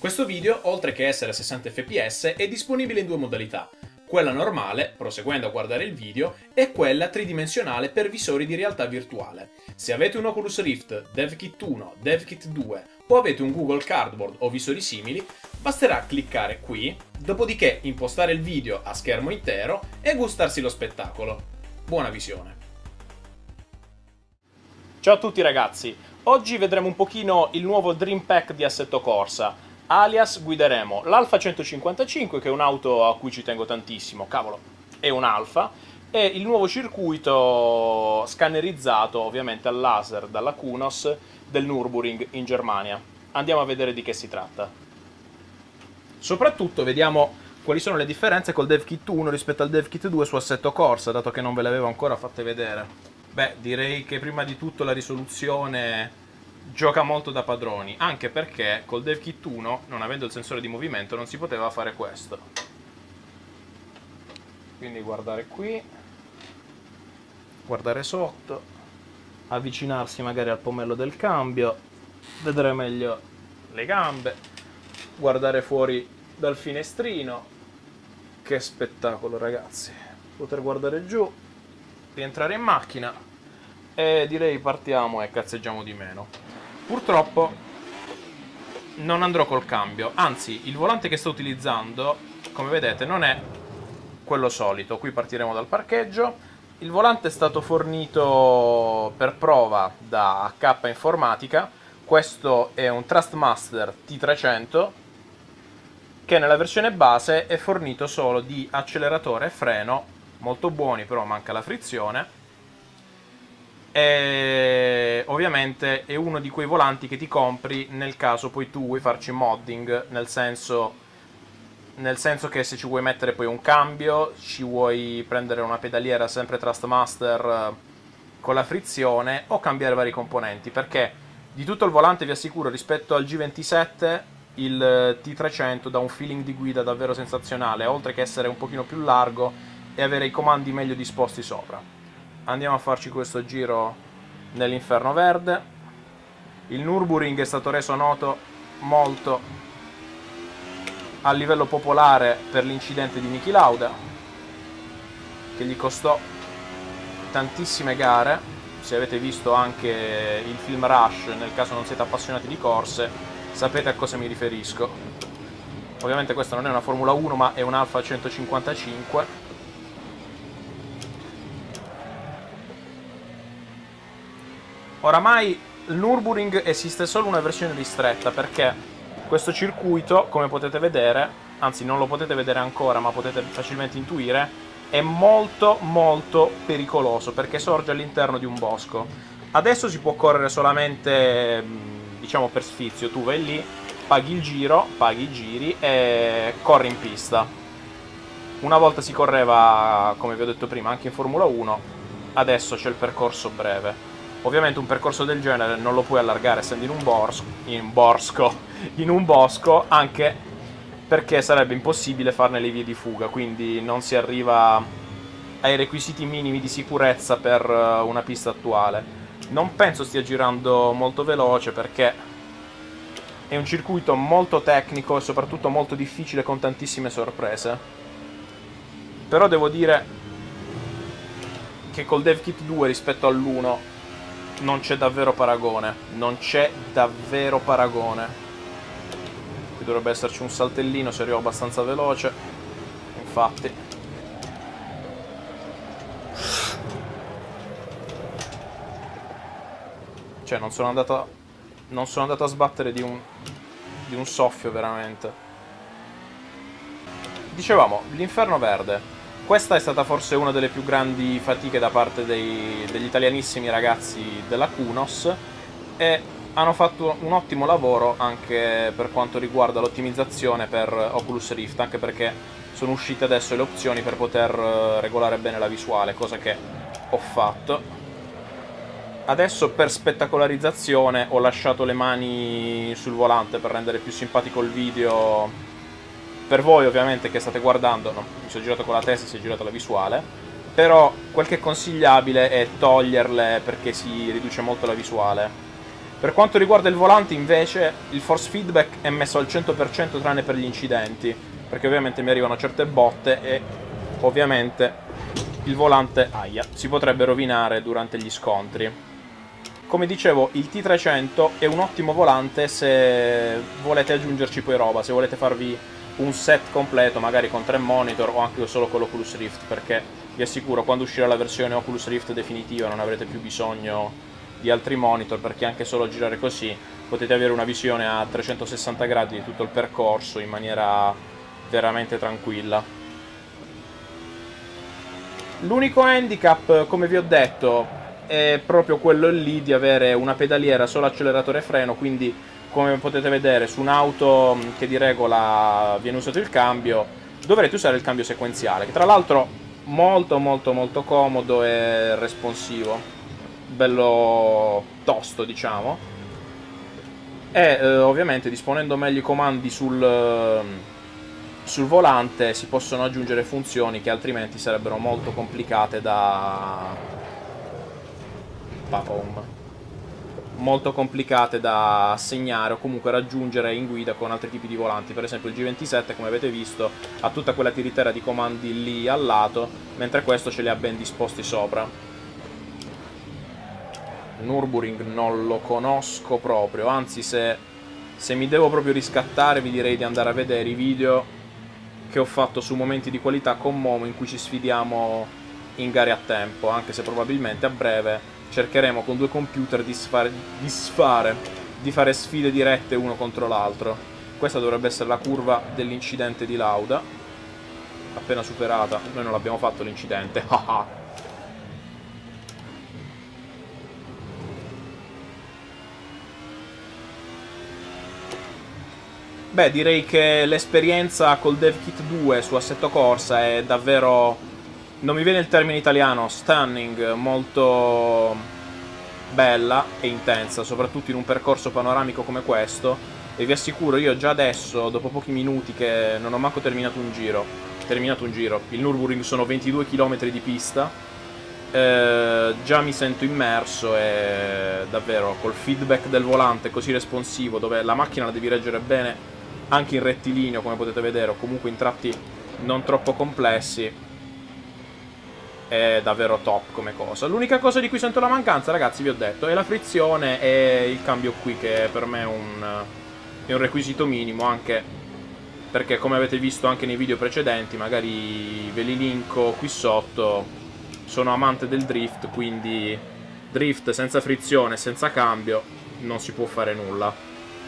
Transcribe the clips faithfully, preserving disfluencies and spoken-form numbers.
Questo video, oltre che essere a sessanta effe pi esse, è disponibile in due modalità. Quella normale, proseguendo a guardare il video, e quella tridimensionale per visori di realtà virtuale. Se avete un Oculus Rift, DevKit uno, DevKit due o avete un Google Cardboard o visori simili, basterà cliccare qui, dopodiché impostare il video a schermo intero e gustarsi lo spettacolo. Buona visione! Ciao a tutti ragazzi, oggi vedremo un pochino il nuovo Dream Pack di Assetto Corsa, alias guideremo l'Alfa centocinquantacinque, che è un'auto a cui ci tengo tantissimo, cavolo, è un Alfa, e il nuovo circuito scannerizzato ovviamente al laser dalla Kunos del Nürburgring in Germania. Andiamo a vedere di che si tratta. Soprattutto vediamo quali sono le differenze col DevKit uno rispetto al DevKit due su Assetto Corsa, dato che non ve le avevo ancora fatte vedere. Beh, direi che prima di tutto la risoluzione gioca molto da padroni, anche perché col DevKit uno, non avendo il sensore di movimento, non si poteva fare questo. Quindi guardare qui, guardare sotto, avvicinarsi magari al pomello del cambio, vedere meglio le gambe, guardare fuori dal finestrino. Che spettacolo ragazzi, poter guardare giù, rientrare in macchina e direi partiamo e cazzeggiamo di meno. Purtroppo non andrò col cambio, anzi il volante che sto utilizzando, come vedete, non è quello solito. Qui partiremo dal parcheggio. Il volante è stato fornito per prova da A K Informatica. Questo è un Thrustmaster T trecento che nella versione base è fornito solo di acceleratore e freno, molto buoni, però manca la frizione. E ovviamente è uno di quei volanti che ti compri nel caso poi tu vuoi farci modding, nel senso, nel senso che se ci vuoi mettere poi un cambio, ci vuoi prendere una pedaliera sempre Thrustmaster con la frizione o cambiare vari componenti, perché di tutto il volante vi assicuro rispetto al G ventisette il T trecento dà un feeling di guida davvero sensazionale, oltre che essere un pochino più largo e avere i comandi meglio disposti sopra. Andiamo a farci questo giro nell'Inferno Verde. Il Nürburgring è stato reso noto molto a livello popolare per l'incidente di Niki Lauda, che gli costò tantissime gare. Se avete visto anche il film Rush, nel caso non siete appassionati di corse, sapete a cosa mi riferisco. Ovviamente questa non è una Formula uno, ma è un Alfa centocinquantacinque. Oramai il Nürburgring esiste solo una versione ristretta, perché questo circuito, come potete vedere, anzi non lo potete vedere ancora ma potete facilmente intuire, è molto molto pericoloso perché sorge all'interno di un bosco. Adesso si può correre solamente, diciamo, per sfizio. Tu vai lì, paghi il giro, paghi i giri e corri in pista. Una volta si correva, come vi ho detto prima, anche in Formula uno, adesso c'è il percorso breve. Ovviamente un percorso del genere non lo puoi allargare essendo in un bosco, in, borsco, in un bosco, anche perché sarebbe impossibile farne le vie di fuga, quindi non si arriva ai requisiti minimi di sicurezza per una pista attuale. Non penso stia girando molto veloce perché è un circuito molto tecnico e soprattutto molto difficile, con tantissime sorprese. Però devo dire che col DevKit due rispetto all'uno non c'è davvero paragone, non c'è davvero paragone. Qui dovrebbe esserci un saltellino se arrivo abbastanza veloce, infatti. Cioè non sono andato, non sono andato a sbattere di un, di un soffio veramente. Dicevamo, l'Inferno Verde. Questa è stata forse una delle più grandi fatiche da parte dei, degli italianissimi ragazzi della Kunos, e hanno fatto un ottimo lavoro anche per quanto riguarda l'ottimizzazione per Oculus Rift, anche perché sono uscite adesso le opzioni per poter regolare bene la visuale, cosa che ho fatto. Adesso per spettacolarizzazione ho lasciato le mani sul volante per rendere più simpatico il video. Per voi ovviamente che state guardando, no, mi sono girato con la testa e si è girata la visuale, però quel che è consigliabile è toglierle perché si riduce molto la visuale. Per quanto riguarda il volante invece il force feedback è messo al cento per cento tranne per gli incidenti, perché ovviamente mi arrivano certe botte e ovviamente il volante aia, si potrebbe rovinare durante gli scontri. Come dicevo, il T trecento è un ottimo volante se volete aggiungerci poi roba, se volete farvi un set completo, magari con tre monitor o anche solo con l'Oculus Rift, perché vi assicuro, quando uscirà la versione Oculus Rift definitiva non avrete più bisogno di altri monitor, perché anche solo girare così potete avere una visione a trecentosessanta gradi di tutto il percorso in maniera veramente tranquilla. L'unico handicap, come vi ho detto, è proprio quello lì di avere una pedaliera solo acceleratore e freno, quindi come potete vedere su un'auto che di regola viene usato il cambio dovrete usare il cambio sequenziale, che tra l'altro molto molto molto comodo e responsivo, bello tosto diciamo, e eh, ovviamente disponendo meglio i comandi sul, sul volante si possono aggiungere funzioni che altrimenti sarebbero molto complicate da molto complicate da assegnare o comunque raggiungere in guida con altri tipi di volanti. Per esempio il G ventisette, come avete visto, ha tutta quella tiritera di comandi lì al lato, mentre questo ce li ha ben disposti sopra. Nürburgring non lo conosco proprio, anzi se, se mi devo proprio riscattare vi direi di andare a vedere i video che ho fatto su momenti di qualità con Momo in cui ci sfidiamo in gare a tempo, anche se probabilmente a breve cercheremo con due computer di sfare, di sfare, di fare sfide dirette uno contro l'altro. Questa dovrebbe essere la curva dell'incidente di Lauda, appena superata. Noi non l'abbiamo fatto l'incidente, haha. Beh, direi che l'esperienza col DevKit due su Assetto Corsa è davvero, non mi viene il termine italiano, stunning, molto bella e intensa, soprattutto in un percorso panoramico come questo. E vi assicuro, io già adesso, dopo pochi minuti che non ho manco terminato un giro, terminato un giro, il Nürburgring sono ventidue chilometri di pista, eh, già mi sento immerso e davvero col feedback del volante così responsivo, dove la macchina la devi reggere bene anche in rettilineo, come potete vedere, o comunque in tratti non troppo complessi, è davvero top come cosa. L'unica cosa di cui sento la mancanza, ragazzi, vi ho detto, è la frizione e il cambio qui, che per me è un, è un requisito minimo, anche perché, come avete visto anche nei video precedenti, magari ve li linko qui sotto, sono amante del drift, quindi drift senza frizione, senza cambio, non si può fare nulla.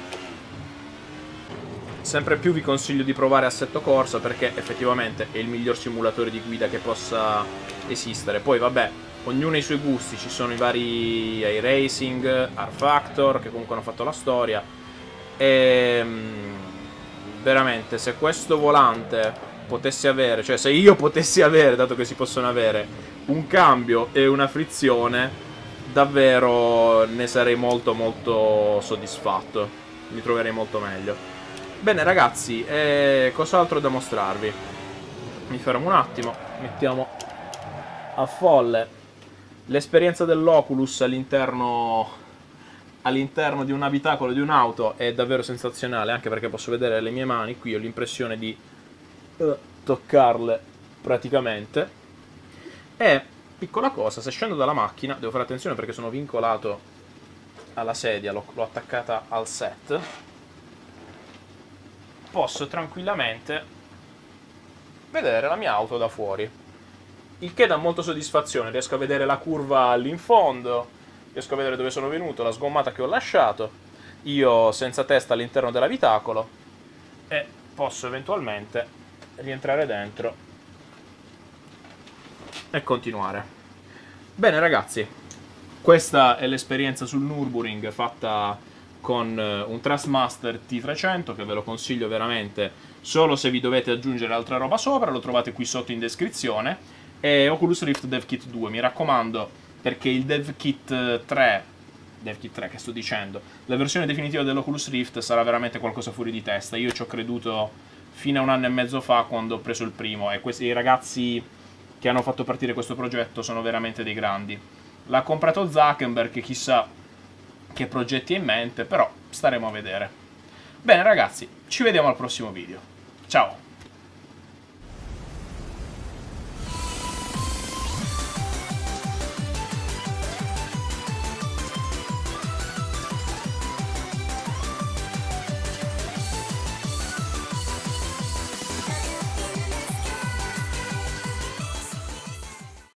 Sempre più vi consiglio di provare Assetto Corsa, perché effettivamente è il miglior simulatore di guida che possa esistere. Poi vabbè, ognuno ha i suoi gusti, ci sono i vari iRacing, R-Factor, che comunque hanno fatto la storia, e veramente se questo volante potesse avere, cioè se io potessi avere, dato che si possono avere, un cambio e una frizione, davvero ne sarei molto molto soddisfatto, mi troverei molto meglio. Bene ragazzi, eh, cos'altro da mostrarvi? Mi fermo un attimo, mettiamo a folle l'esperienza dell'Oculus all'interno all'interno di un abitacolo di un'auto. È davvero sensazionale, anche perché posso vedere le mie mani, qui ho l'impressione di uh, toccarle praticamente. E, piccola cosa, se scendo dalla macchina, devo fare attenzione perché sono vincolato alla sedia, l'ho attaccata al set, posso tranquillamente vedere la mia auto da fuori, il che dà molta soddisfazione. Riesco a vedere la curva lì in fondo, riesco a vedere dove sono venuto, la sgommata che ho lasciato, io senza testa all'interno dell'abitacolo, e posso eventualmente rientrare dentro e continuare. Bene ragazzi, questa è l'esperienza sul Nürburgring fatta con un Thrustmaster T trecento, che ve lo consiglio veramente solo se vi dovete aggiungere altra roba sopra, lo trovate qui sotto in descrizione, e Oculus Rift DevKit due, mi raccomando, perché il DevKit tre, DevKit tre che sto dicendo, la versione definitiva dell'Oculus Rift sarà veramente qualcosa fuori di testa. Io ci ho creduto fino a un anno e mezzo fa quando ho preso il primo, e questi i ragazzi che hanno fatto partire questo progetto sono veramente dei grandi. L'ha comprato Zuckerberg, che chissà che progetti ha in mente, però staremo a vedere. Bene ragazzi, ci vediamo al prossimo video. Ciao!